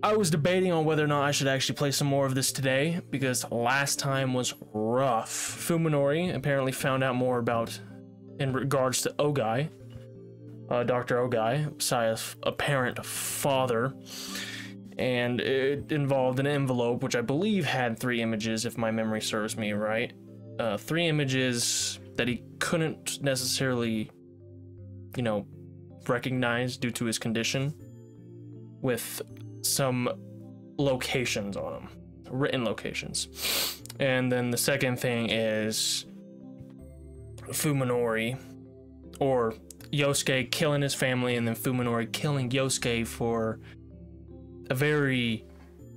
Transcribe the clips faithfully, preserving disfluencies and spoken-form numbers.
I was debating on whether or not I should actually play some more of this today, because last time was rough. Fuminori apparently found out more about, in regards to Ogai, uh, Doctor Ogai, Saya's apparent father, and it involved an envelope which I believe had three images, if my memory serves me right. Uh, three images that he couldn't necessarily, you know, recognize due to his condition, with some locations on them, written locations. And then the second thing is Fuminori, or Yosuke killing his family, and then Fuminori killing Yosuke for a very,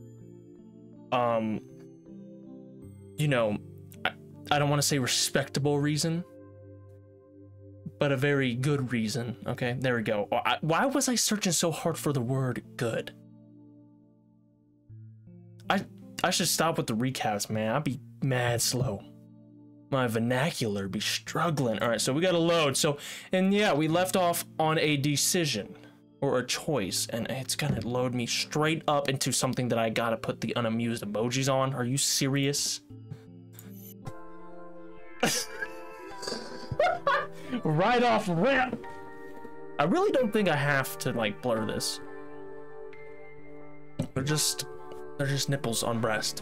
um, you know, I, I don't want to say respectable reason, but a very good reason. Okay, there we go. I, why was I searching so hard for the word good? I I should stop with the recaps, man. I'd be mad slow. My vernacular be struggling. All right, so we got to load. So, and yeah, we left off on a decision or a choice, and it's gonna load me straight up into something that I gotta put the unamused emojis on. Are you serious? Right off rip. I really don't think I have to like blur this. They're just they're just nipples on breast.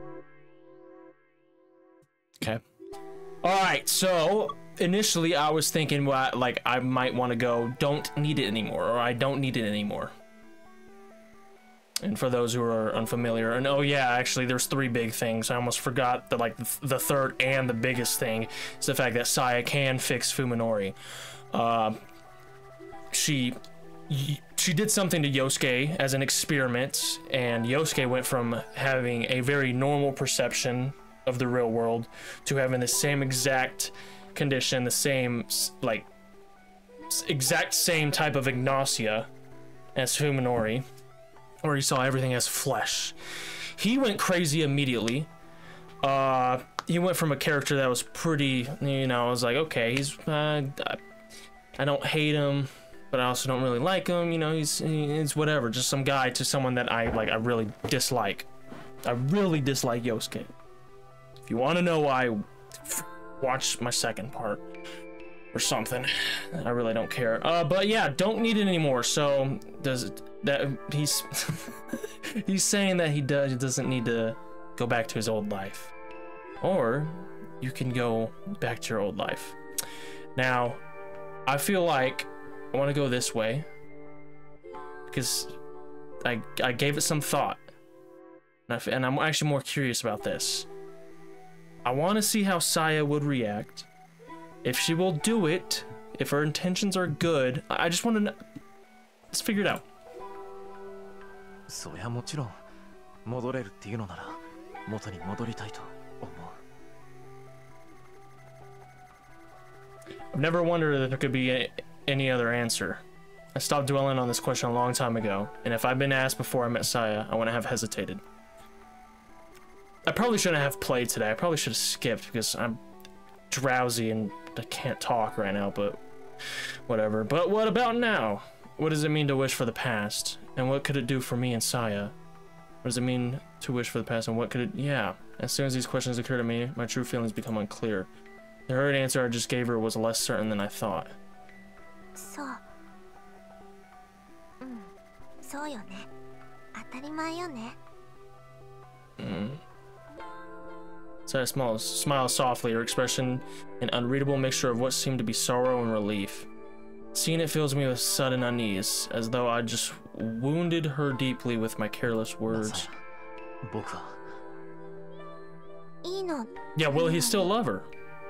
Okay. All right, so initially I was thinking, well, like I might want to go don't need it anymore, or I don't need it anymore. And for those who are unfamiliar, and oh yeah, actually there's three big things. I almost forgot that, like, the third and the biggest thing is the fact that Saya can fix Fuminori. Uh, she she did something to Yosuke as an experiment, and Yosuke went from having a very normal perception of the real world to having the same exact condition, the same, like, exact same type of agnosia as Fuminori, where he saw everything as flesh. He went crazy immediately. Uh, he went from a character that was pretty, you know, I was like, okay, he's, uh, I don't hate him, but I also don't really like him, you know, he's, he's whatever, just some guy, to someone that I, like, I really dislike. I really dislike Yosuke. If you want to know why, watch my second part or something. I really don't care. Uh, but yeah, don't need it anymore. So does it, that he's he's saying that he does he doesn't need to go back to his old life, or you can go back to your old life. Now, I feel like I want to go this way because I I gave it some thought, and, I, and I'm actually more curious about this. I want to see how Saya would react. If she will do it, if her intentions are good, I just want to know. Let's figure it out. I've never wondered that there could be a, any other answer. I stopped dwelling on this question a long time ago, and if I'd been asked before I met Saya, I wouldn't have hesitated. I probably shouldn't have played today. I probably should have skipped because I'm drowsy and I can't talk right now, but whatever. But what about now? What does it mean to wish for the past? And what could it do for me and Saya? What does it mean to wish for the past, and what could it... Yeah. As soon as these questions occur to me, my true feelings become unclear. The hard answer I just gave her was less certain than I thought. So. Mm. So yo ne. Atarimai yo ne. Mm. Saya smiles, smiles softly, her expression an unreadable mixture of what seemed to be sorrow and relief. Seeing it fills me with sudden unease, as though I just wounded her deeply with my careless words. Yeah, will he still love her?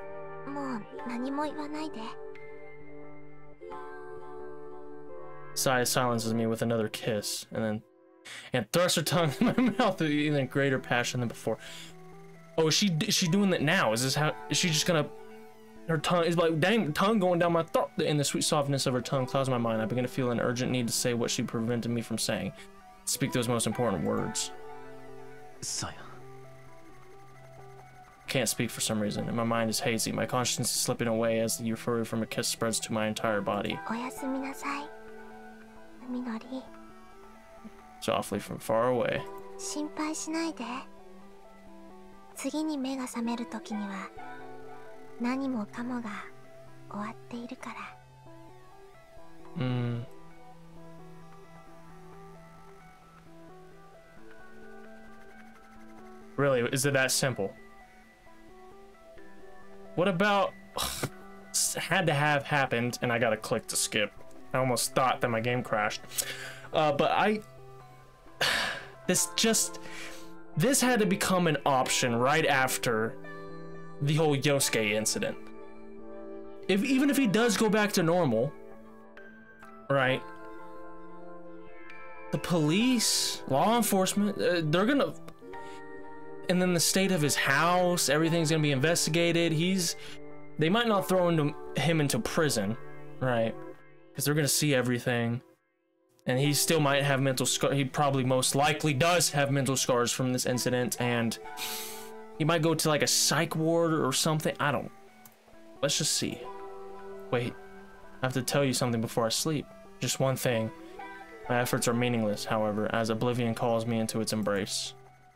Saya silences me with another kiss, and then and thrusts her tongue in my mouth with even greater passion than before. Oh, is she is she doing that now? Is this how? Is she just gonna? Her tongue is like, dang, tongue going down my throat, and the sweet softness of her tongue clouds my mind. I begin to feel an urgent need to say what she prevented me from saying. Speak those most important words. Saya. Can't speak for some reason, and my mind is hazy. My conscience is slipping away as the euphoria from a kiss spreads to my entire body. softly from far away. 心配しないで。次に目が覚める時には何もかもが終わっているから。 Hmm. Really, is it that simple? What about had to have happened and I got a click to skip. I almost thought that my game crashed. Uh, but I this just this had to become an option right after the whole Yosuke incident. If even if he does go back to normal, right? The police, law enforcement, uh, they're gonna, and then the state of his house, everything's gonna be investigated. He's, they might not throw into, him into prison, right? Because they're gonna see everything, and he still might have mental scar. He probably most likely does have mental scars from this incident, and he might go to like a psych ward or something. I don't. Let's just see. Wait, I have to tell you something before I sleep. Just one thing. My efforts are meaningless, however, as oblivion calls me into its embrace.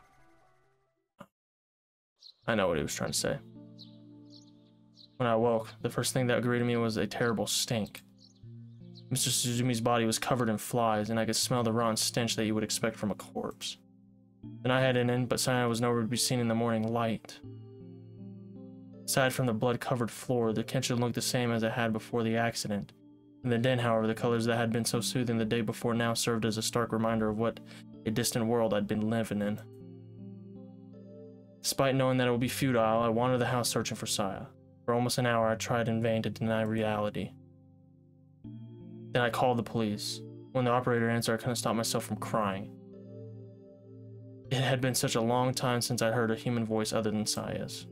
I know what he was trying to say. When I woke, the first thing that greeted me was a terrible stink. Mister Suzumi's body was covered in flies, and I could smell the rotten stench that you would expect from a corpse. Then I headed in, but Saya was nowhere to be seen in the morning light. Aside from the blood-covered floor, the kitchen looked the same as it had before the accident. In the den, however, the colors that had been so soothing the day before now served as a stark reminder of what a distant world I'd been living in. Despite knowing that it would be futile, I wandered the house searching for Saya. For almost an hour, I tried in vain to deny reality. Then I called the police. When the operator answered, I couldn't stop myself from crying. It had been such a long time since I heard a human voice other than Saya's.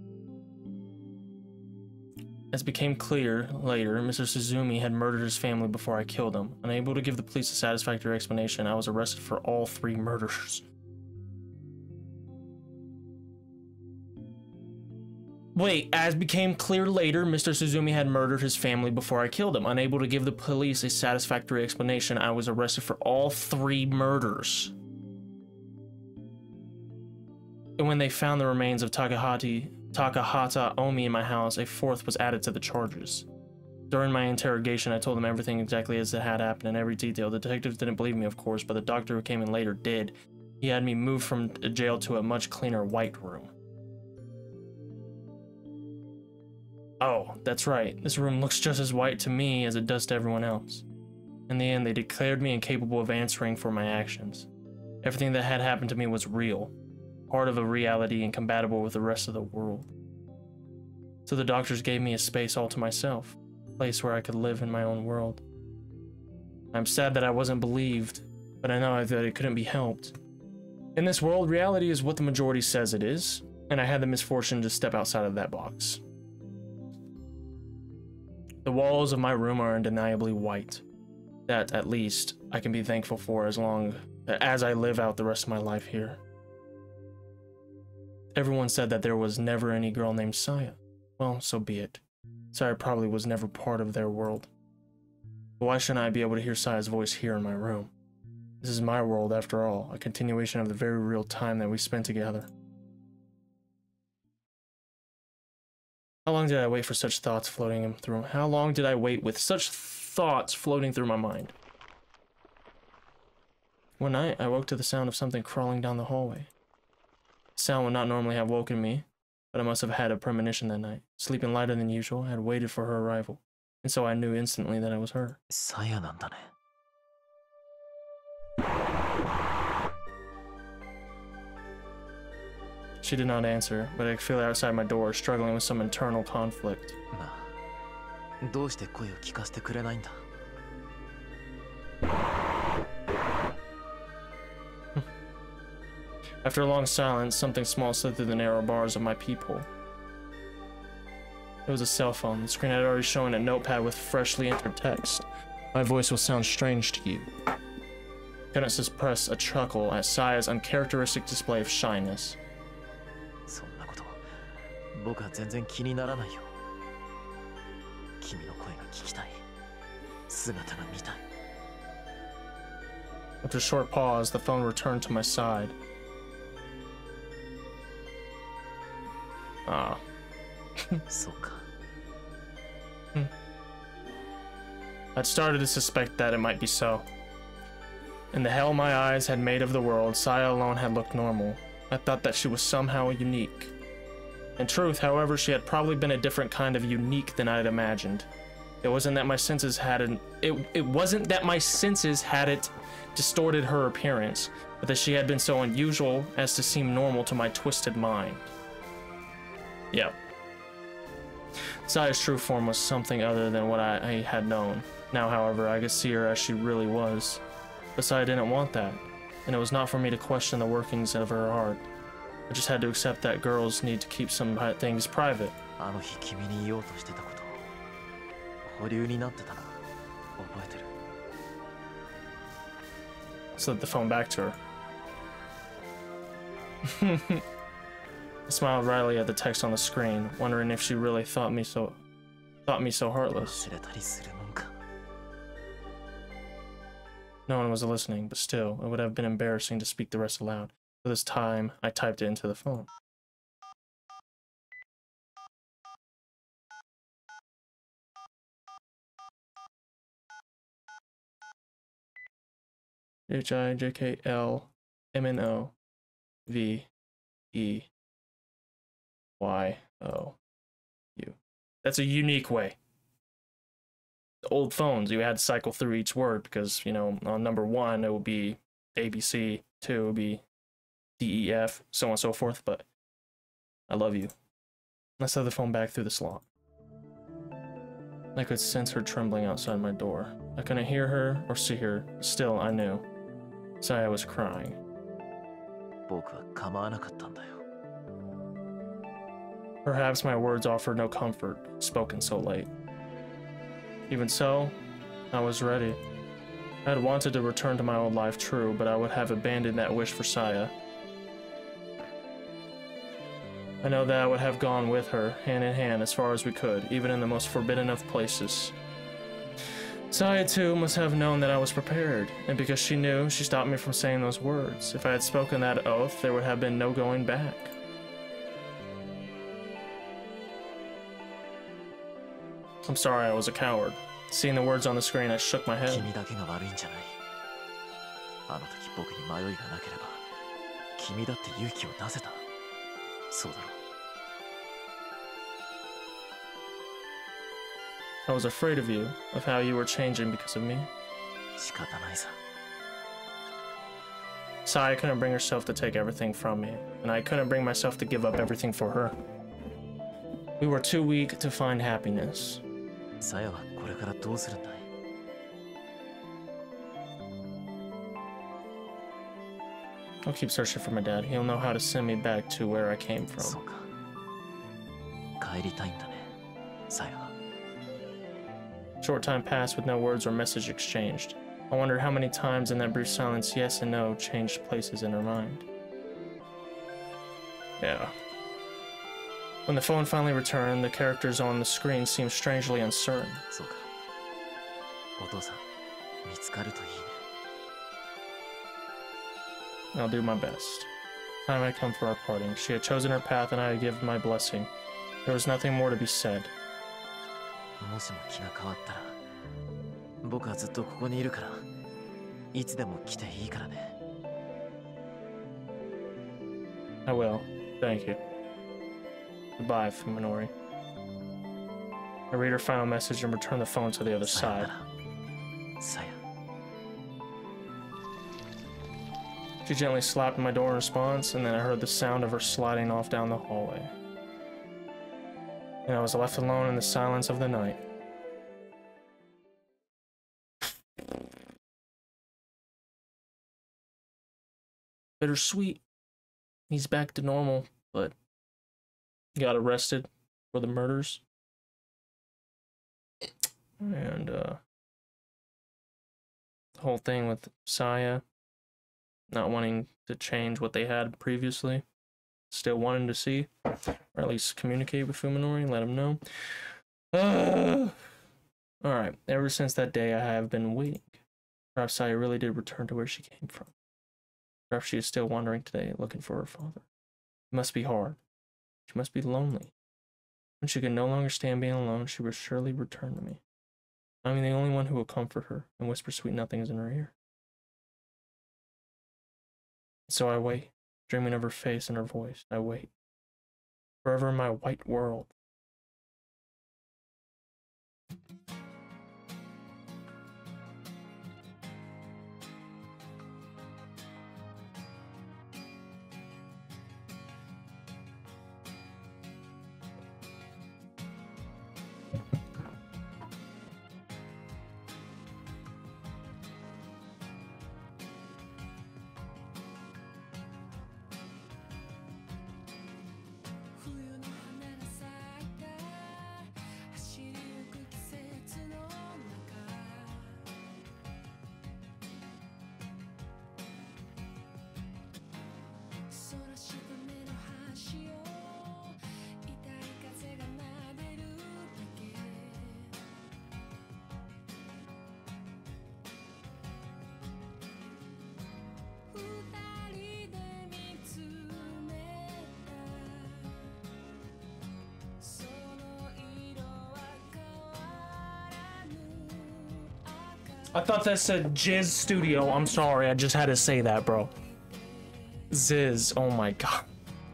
As became clear later, Mister Suzumi had murdered his family before I killed him. Unable to give the police a satisfactory explanation, I was arrested for all three murders. Wait, as became clear later, Mister Suzumi had murdered his family before I killed him. Unable to give the police a satisfactory explanation, I was arrested for all three murders. And when they found the remains of Takahata, Takahata Omi in my house, a fourth was added to the charges. During my interrogation, I told them everything exactly as it had happened in every detail. The detectives didn't believe me, of course, but the doctor who came in later did. He had me moved from jail to a much cleaner white room. Oh, that's right. This room looks just as white to me as it does to everyone else. In the end, they declared me incapable of answering for my actions. Everything that had happened to me was real. Part of a reality incompatible with the rest of the world. So the doctors gave me a space all to myself, a place where I could live in my own world. I'm sad that I wasn't believed, but I know that it couldn't be helped. In this world, reality is what the majority says it is, and I had the misfortune to step outside of that box. The walls of my room are undeniably white. That, at least, I can be thankful for as long as I live out the rest of my life here. Everyone said that there was never any girl named Saya. Well, so be it. Saya probably was never part of their world. But why shouldn't I be able to hear Saya's voice here in my room? This is my world after all, a continuation of the very real time that we spent together. How long did I wait for such thoughts floating through? How long did I wait with such thoughts floating through my mind? One night, I woke to the sound of something crawling down the hallway. The sound would not normally have woken me, but I must have had a premonition that night. Sleeping lighter than usual, I had waited for her arrival, and so I knew instantly that it was her. Saya なんだね。 She did not answer, but I could feel her outside my door, struggling with some internal conflict. まあ、どうして声を聞かせてくれないんだ。 After a long silence, something small slid through the narrow bars of my peephole. It was a cell phone. The screen had already shown a notepad with freshly entered text. My voice will sound strange to you. I couldn't suppress a chuckle at Saya's uncharacteristic display of shyness. そんなこと、僕は全然気にならないよ。君の声が聞きたい。姿が見たい。 After a short pause, the phone returned to my side. Ah. そうか。 I'd started to suspect that it might be so. In the hell my eyes had made of the world, Saya alone had looked normal. I thought that she was somehow unique. In truth, however, she had probably been a different kind of unique than I had imagined. It wasn't that my senses had an, it, it wasn't that my senses had it distorted her appearance, but that she had been so unusual as to seem normal to my twisted mind. Yep. Saya's true form was something other than what I, I had known. Now, however, I could see her as she really was. But Saya didn't want that, and it was not for me to question the workings of her heart. I just had to accept that girls need to keep some things private. あの日君に言おうとしてたこと、保留になってたの、覚えてる? Slid the phone back to her. I smiled wryly at the text on the screen, wondering if she really thought me so, thought me so heartless. 忘れたりするもんか。 No one was listening, but still, it would have been embarrassing to speak the rest aloud. So this time, I typed it into the phone. H I J K L M N O V E Y O U. That's a unique way. The old phones, you had to cycle through each word because, you know, on number one, it would be A B C, two would be D E F, so on and so forth, but I love you. I slid the phone back through the slot. I could sense her trembling outside my door. I couldn't hear her or see her, but still I knew. Saya was crying. 僕は構わなかったんだよ。 Perhaps my words offered no comfort, spoken so late. Even so, I was ready. I had wanted to return to my old life, true, but I would have abandoned that wish for Saya. I know that I would have gone with her, hand in hand, as far as we could, even in the most forbidden of places. Saya, too, must have known that I was prepared, and because she knew, she stopped me from saying those words. If I had spoken that oath, there would have been no going back. I'm sorry I was a coward. Seeing the words on the screen, I shook my head. 君だけが悪いんじゃない。あの時僕に迷いがなければ、君だって勇気を出せた。そうだろう。 I was afraid of you, of how you were changing because of me. 仕方ないさ。 Saya couldn't bring herself to take everything from me, and I couldn't bring myself to give up everything for her. We were too weak to find happiness. さやはこれからどうするんだい? I'll keep searching for my dad. He'll know how to send me back to where I came from. そうか。帰りたいんだね、さやは。 Short time passed with no words or message exchanged. I wondered how many times in that brief silence yes and no changed places in her mind. Yeah. When the phone finally returned, the characters on the screen seemed strangely uncertain. そうか。お父さん、見つかるといいね。 I'll do my best. Time had come for our parting. She had chosen her path and I had given my blessing. There was nothing more to be said. もしも気が変わったら、僕はずっとここにいるから、いつでも来ていいからね。 I will. Thank you. Goodbye, Fuminori. I read her final message and return the phone to the other さよな side. ら。さや。 She gently slapped my door in response, and then I heard the sound of her sliding off down the hallway. And I was left alone in the silence of the night. Bittersweet. He's back to normal, but got arrested for the murders. And, uh, the whole thing with Saya not wanting to change what they had previously, still wanting to see, or at least communicate with Fuminori and let him know. Uh, Alright, ever since that day I have been waiting. Perhaps Saya really did return to where she came from. Perhaps she is still wandering today, looking for her father. It must be hard. She must be lonely. When she could no longer stand being alone, she will surely return to me. I am the only one who will comfort her and whisper sweet nothings in her ear. So I wait, dreaming of her face and her voice. I wait. Forever in my white world. I thought that said Jizz Studio. I'm sorry, I just had to say that, bro. Ziz, oh my god.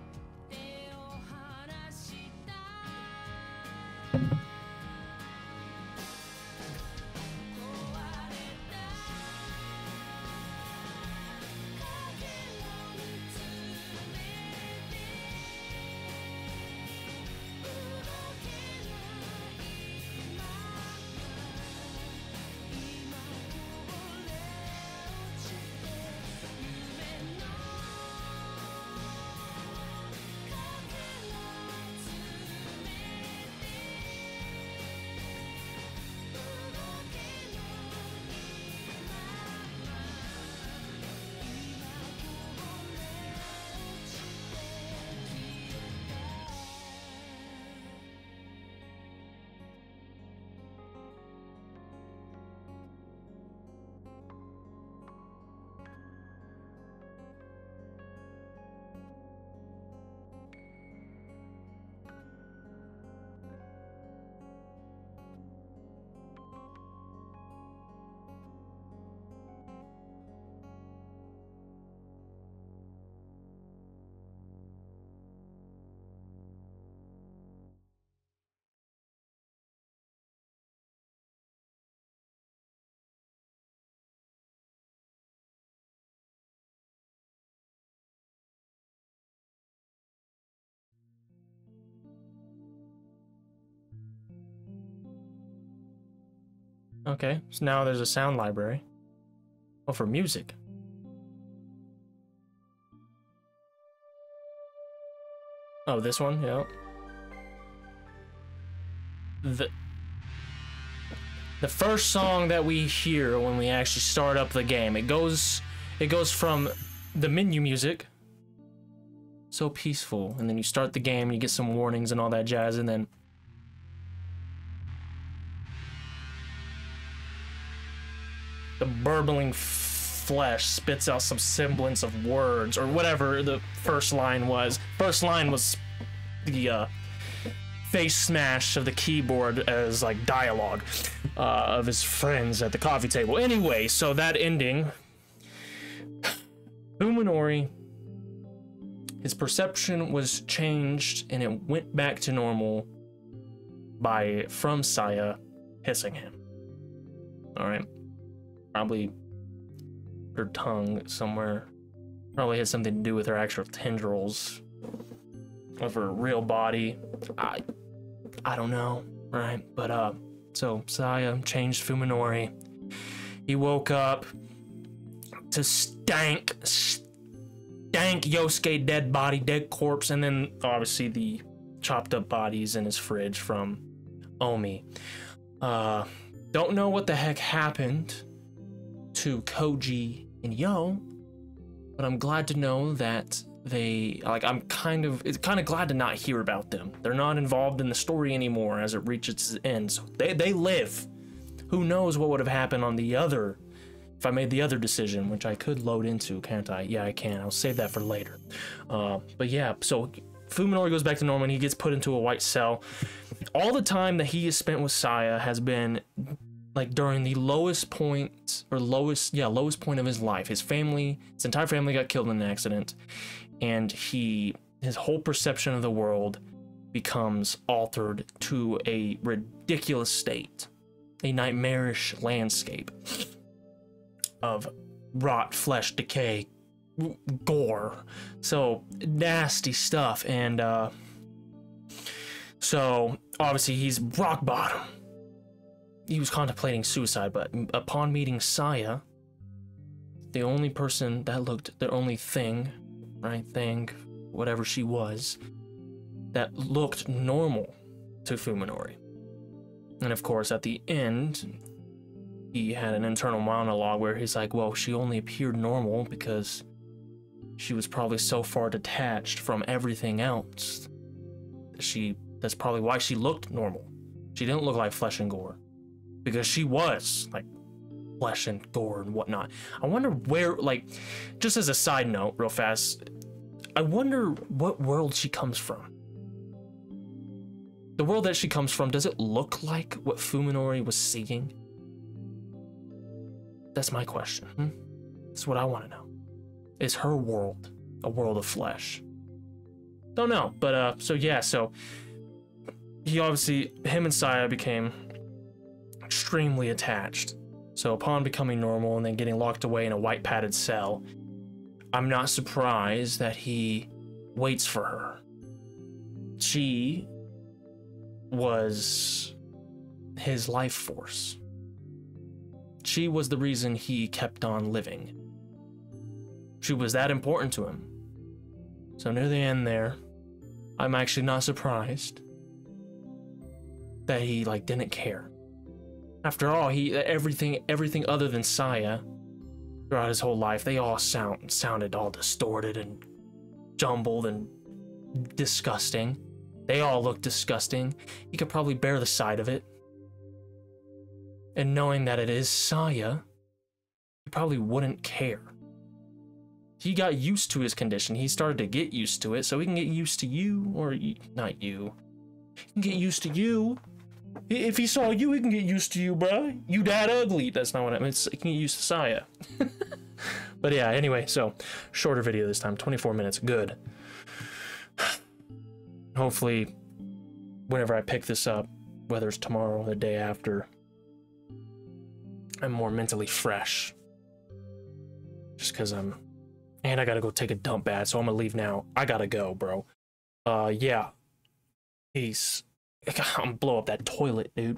Okay, so now there's a sound library. Oh, for music. Oh, this one, yeah. The the first song that we hear when we actually start up the game, it goes it goes from the menu music, so peaceful, and then you start the game, you get some warnings and all that jazz, and then the burbling flesh spits out some semblance of words, or whatever the first line was. First line was the uh, face smash of the keyboard as like dialogue uh, of his friends at the coffee table. Anyway, so that ending, Fuminori, his perception was changed and it went back to normal by from Saya hissing him. All right. Probably her tongue somewhere. Probably has something to do with her actual tendrils of her real body. I I don't know, right? But uh so Saya changed Fuminori. He woke up to stank stank Yosuke dead body, dead corpse, and then obviously the chopped up bodies in his fridge from Omi. Uh don't know what the heck happened to Koji and Yo, but I'm glad to know that they, like, I'm kind of, it's kind of glad to not hear about them. They're not involved in the story anymore as it reaches its end. So they, they live. Who knows what would have happened on the other if I made the other decision, which I could load into, can't I? Yeah, I can. I'll save that for later. Uh, but yeah, so Fuminori goes back to normal and he gets put into a white cell. All the time that he has spent with Saya has been like during the lowest point or lowest, yeah, lowest point of his life. His family, his entire family got killed in an accident, and he, his whole perception of the world becomes altered to a ridiculous state, a nightmarish landscape of rot, flesh, decay, gore, so nasty stuff. And uh, so obviously he's rock bottom. He was contemplating suicide, but upon meeting Saya, the only person that looked, the only thing, right, thing, whatever she was, that looked normal to Fuminori. And of course, at the end, he had an internal monologue where he's like, well, she only appeared normal because she was probably so far detached from everything else. She, that's probably why she looked normal. She didn't look like flesh and gore, because she was like flesh and gore and whatnot. I wonder where, like, just as a side note, real fast, I wonder what world she comes from. The world that she comes from, does it look like what Fuminori was seeing? That's my question. Hmm? That's what I want to know. Is her world a world of flesh? Don't know, but uh, so yeah, so he obviously, him and Saya became extremely attached. So upon becoming normal and then getting locked away in a white padded cell, I'm not surprised that he waits for her. She was his life force. She was the reason he kept on living. She was that important to him. So near the end there, I'm actually not surprised that he like didn't care. After all, he everything everything other than Saya throughout his whole life, they all sound sounded all distorted and jumbled and disgusting. They all looked disgusting. He could probably bear the sight of it. And knowing that it is Saya, he probably wouldn't care. He got used to his condition. He started to get used to it, so he can get used to you, or you, not you. He can get used to you. If he saw you, he can get used to you, bruh. You that ugly. That's not what I mean. He can get used to Saya. But yeah, anyway, so shorter video this time, twenty-four minutes. Good. Hopefully, whenever I pick this up, whether it's tomorrow or the day after, I'm more mentally fresh. Just because I'm... And I gotta go take a dump bath, so I'm gonna leave now. I gotta go, bro. Uh, yeah. Peace. I'm gonna blow up that toilet, dude.